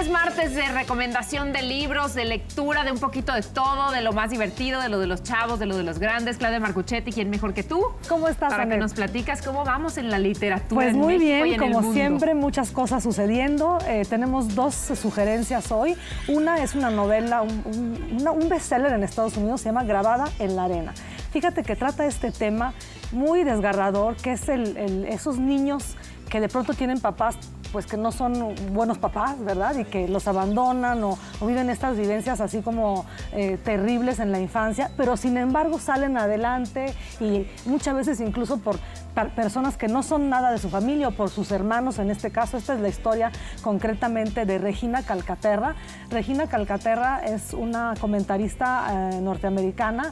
es martes de recomendación de libros, de lectura, de un poquito de todo, de lo más divertido, de lo de los chavos, de lo de los grandes. Claudia Marcuchetti, ¿quién mejor que tú? ¿Cómo estás, Para Anet? que nos platicas cómo vamos en la literatura Pues en muy México y bien, en el como mundo. siempre, muchas cosas sucediendo. Tenemos dos sugerencias hoy. Una es una novela, un bestseller en Estados Unidos, se llama Grabada en la arena. Fíjate que trata este tema muy desgarrador, que es esos niños que de pronto tienen papás pues que no son buenos papás, ¿verdad? Y que los abandonan o viven estas vivencias así como terribles en la infancia, pero sin embargo salen adelante y muchas veces incluso por personas que no son nada de su familia o por sus hermanos en este caso. Esta es la historia concretamente de Regina Calcaterra. Regina Calcaterra es una comentarista norteamericana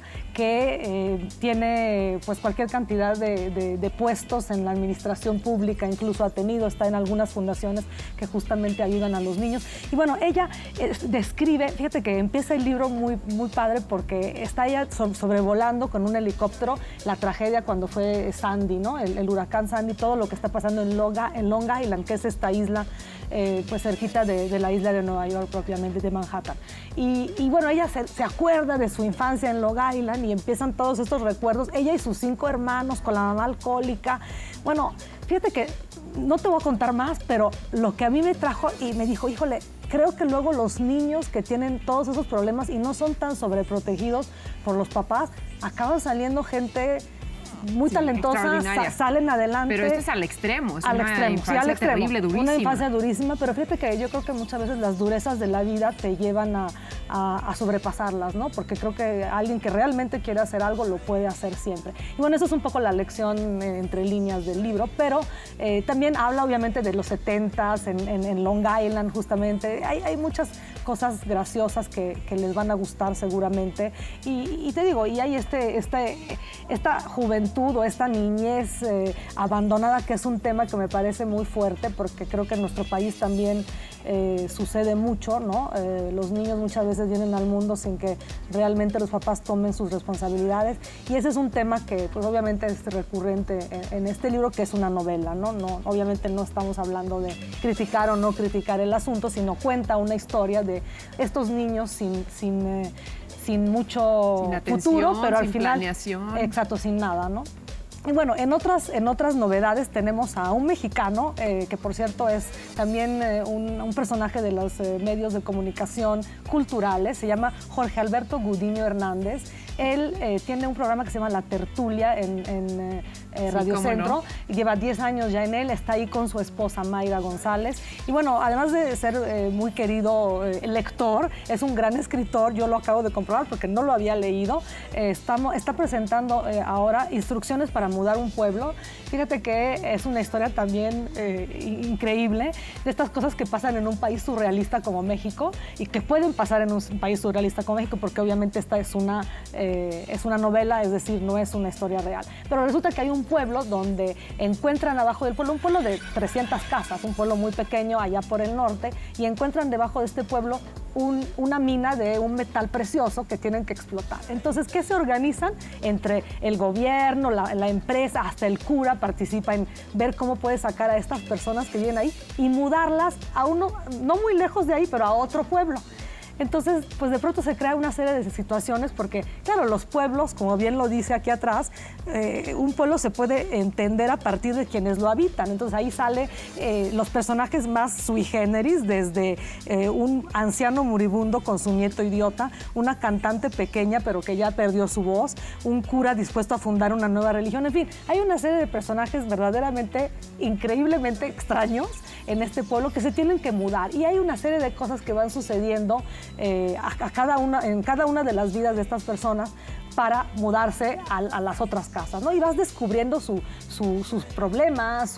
que tiene pues cualquier cantidad de puestos en la administración pública, incluso está en algunas fundaciones que justamente ayudan a los niños. Y bueno, ella describe, fíjate que empieza el libro muy, muy padre porque está ella sobrevolando con un helicóptero la tragedia cuando fue Sandy, ¿no? El huracán Sandy, todo lo que está pasando en Long Island, que es esta isla pues cerquita de la isla de Nueva York propiamente, de Manhattan. Y bueno, ella se acuerda de su infancia en Long Island y empiezan todos estos recuerdos, ella y sus 5 hermanos con la mamá alcohólica. Bueno, fíjate que no te voy a contar más, pero lo que a mí me trajo y me dijo, híjole, creo que luego los niños que tienen todos esos problemas y no son tan sobreprotegidos por los papás, acaban saliendo gente muy talentosa, salen adelante. Pero esto es al extremo, es al una extremo, infancia al extremo, terrible, durísima. Una infancia durísima, pero fíjate que yo creo que muchas veces las durezas de la vida te llevan a sobrepasarlas, ¿no? Porque creo que alguien que realmente quiere hacer algo lo puede hacer siempre. Y bueno, eso es un poco la lección entre líneas del libro, pero también habla obviamente de los 70s en Long Island justamente. Hay muchas cosas graciosas que les van a gustar seguramente. Y te digo, y hay esta juventud o esta niñez abandonada, que es un tema que me parece muy fuerte porque creo que en nuestro país también sucede mucho, ¿no? Los niños muchas veces vienen al mundo sin que realmente los papás tomen sus responsabilidades y ese es un tema que pues obviamente es recurrente en este libro, que es una novela, ¿no? Obviamente no estamos hablando de criticar o no criticar el asunto, sino cuenta una historia de estos niños sin mucho futuro, pero al final, planeación. Exacto, sin nada, ¿no? Y bueno, en otras novedades tenemos a un mexicano, que por cierto es también un personaje de los medios de comunicación culturales, se llama Jorge Alberto Gudiño Hernández. Él tiene un programa que se llama La Tertulia en Radio Centro, no. Y lleva 10 años ya en él, está ahí con su esposa Mayra González. Y bueno, además de ser muy querido lector, es un gran escritor, yo lo acabo de comprobar porque no lo había leído. Está presentando ahora Instrucciones para mudar un pueblo. Fíjate que es una historia también increíble, de estas cosas que pasan en un país surrealista como México y que pueden pasar en un país surrealista como México, porque obviamente esta es una novela, es decir, no es una historia real. Pero resulta que hay un pueblo donde encuentran abajo del pueblo, un pueblo de 300 casas, un pueblo muy pequeño allá por el norte, y encuentran debajo de este pueblo una mina de un metal precioso que tienen que explotar. Entonces, ¿qué se organizan? Entre el gobierno, la empresa, hasta el cura participa en ver cómo puede sacar a estas personas que viven ahí y mudarlas a no muy lejos de ahí, pero a otro pueblo. Entonces, pues de pronto se crea una serie de situaciones porque, claro, los pueblos, como bien lo dice aquí atrás, un pueblo se puede entender a partir de quienes lo habitan. Entonces ahí sale los personajes más sui generis, desde un anciano moribundo con su nieto idiota, una cantante pequeña pero que ya perdió su voz, un cura dispuesto a fundar una nueva religión. En fin, hay una serie de personajes verdaderamente, increíblemente extraños en este pueblo que se tienen que mudar. Y hay una serie de cosas que van sucediendo en cada una de las vidas de estas personas para mudarse a las otras casas, ¿no? Y vas descubriendo sus problemas,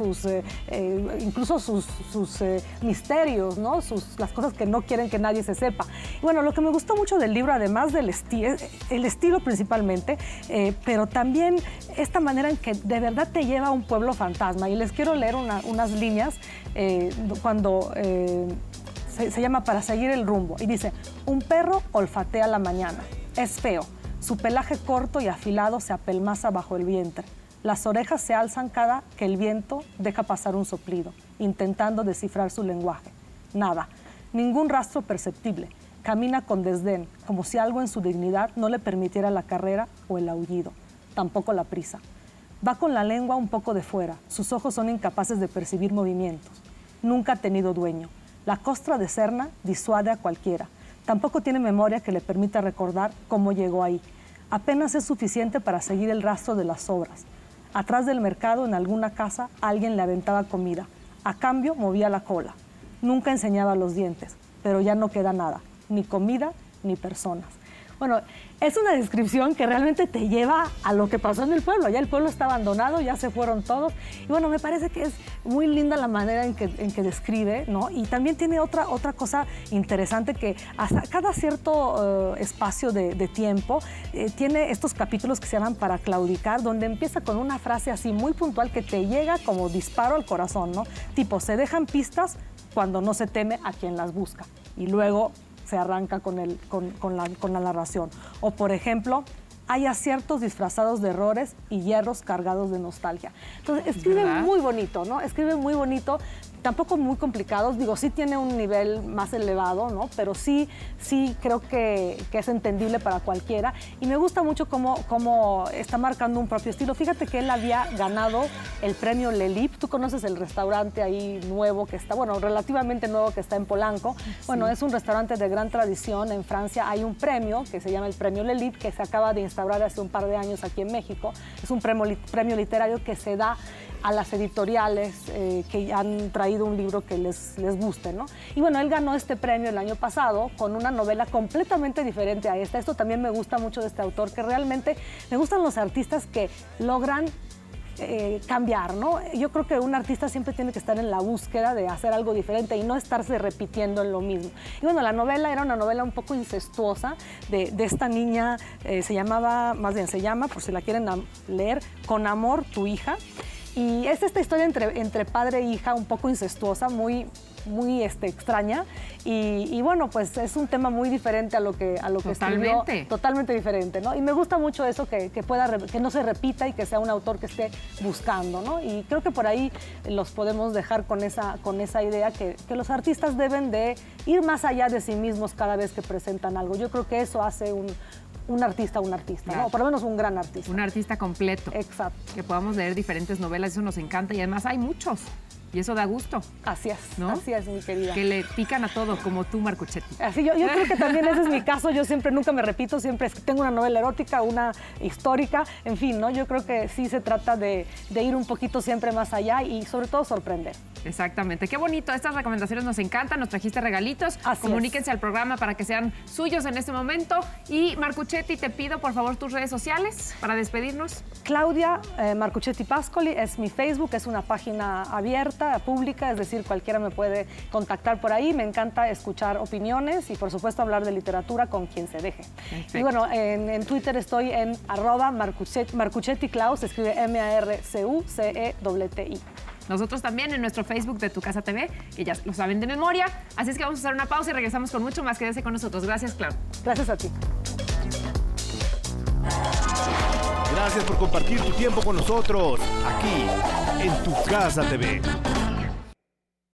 incluso sus misterios, ¿no? Las cosas que no quieren que nadie se sepa. Y bueno, lo que me gustó mucho del libro, además del el estilo principalmente, pero también esta manera en que de verdad te lleva a un pueblo fantasma. Y les quiero leer unas líneas cuando se llama Para seguir el rumbo. Y dice: un perro olfatea la mañana. Es feo. Su pelaje corto y afilado se apelmaza bajo el vientre. Las orejas se alzan cada que el viento deja pasar un soplido, intentando descifrar su lenguaje. Nada. ningún rastro perceptible. Camina con desdén, como si algo en su dignidad no le permitiera la carrera o el aullido, tampoco la prisa. Va con la lengua un poco de fuera, sus ojos son incapaces de percibir movimientos. Nunca ha tenido dueño. La costra de Serna disuade a cualquiera. Tampoco tiene memoria que le permita recordar cómo llegó ahí. Apenas es suficiente para seguir el rastro de las sobras. Atrás del mercado, en alguna casa, alguien le aventaba comida. A cambio, movía la cola. Nunca enseñaba los dientes, pero ya no queda nada, ni comida ni personas. Bueno, es una descripción que realmente te lleva a lo que pasó en el pueblo. Ya el pueblo está abandonado, ya se fueron todos. Y bueno, me parece que es muy linda la manera en que describe, ¿no? Y también tiene otra cosa interesante que hasta cada cierto espacio de tiempo tiene estos capítulos que se llaman Para claudicar, donde empieza con una frase así muy puntual que te llega como disparo al corazón, ¿no? Tipo, se dejan pistas cuando no se teme a quien las busca. Y luego se arranca con la narración. O, por ejemplo, hay aciertos disfrazados de errores y hierros cargados de nostalgia. Entonces, escribe muy bonito, ¿no? Escribe muy bonito, tampoco muy complicados. Digo, sí tiene un nivel más elevado, ¿no? Pero sí creo que es entendible para cualquiera. Y me gusta mucho cómo está marcando un propio estilo. Fíjate que él había ganado el premio Lelip. Tú conoces el restaurante ahí nuevo que está, bueno, relativamente nuevo que está en Polanco. Sí. Bueno, es un restaurante de gran tradición. En Francia hay un premio que se llama el premio Lelip, que se acaba de instaurar hace un par de años aquí en México. Es un premio literario que se da a las editoriales que han traído un libro que les guste, ¿no? Y bueno, él ganó este premio el año pasado con una novela completamente diferente a esta. Esto también me gusta mucho de este autor, que realmente me gustan los artistas que logran cambiar, ¿no? Yo creo que un artista siempre tiene que estar en la búsqueda de hacer algo diferente y no estarse repitiendo en lo mismo. Y bueno, la novela era una novela un poco incestuosa de esta niña, se llama, por si la quieren leer, Con amor, tu hija. Y es esta historia entre padre e hija un poco incestuosa, muy extraña. Y bueno, pues es un tema muy diferente a lo que escribió. Totalmente diferente, ¿no? Y me gusta mucho eso, que no se repita y que sea un autor que esté buscando, ¿no? Y creo que por ahí los podemos dejar con esa idea que los artistas deben de ir más allá de sí mismos cada vez que presentan algo. Yo creo que eso hace un artista, claro, ¿no? Por lo menos un gran artista. Un artista completo. Exacto. Que podamos leer diferentes novelas, eso nos encanta y además hay muchos. Y eso da gusto. Así es, ¿no? Así es, mi querida. Que le pican a todo, como tú, Marcuchetti. Así, yo creo que también ese es mi caso. Yo nunca me repito, siempre tengo una novela erótica, una histórica, en fin, ¿no? Yo creo que sí se trata de ir un poquito siempre más allá y sobre todo sorprender. Exactamente. Qué bonito. Estas recomendaciones nos encantan. Nos trajiste regalitos. Comuníquense al programa para que sean suyos en este momento. Y Marcuchetti, te pido, por favor, tus redes sociales para despedirnos. Claudia Marcuchetti Pascoli es mi Facebook, es una página abierta, pública, es decir, cualquiera me puede contactar por ahí. Me encanta escuchar opiniones y, por supuesto, hablar de literatura con quien se deje. Perfecto. Y bueno, en Twitter estoy en @MarcuchettiClaus, se escribe MARCUCETI. Nosotros también en nuestro Facebook de Tu Casa TV, que ya lo saben de memoria. Así es que vamos a hacer una pausa y regresamos con mucho más. Quédese con nosotros. Gracias, Clau. Gracias a ti. Gracias por compartir tu tiempo con nosotros, aquí en Tu Casa TV.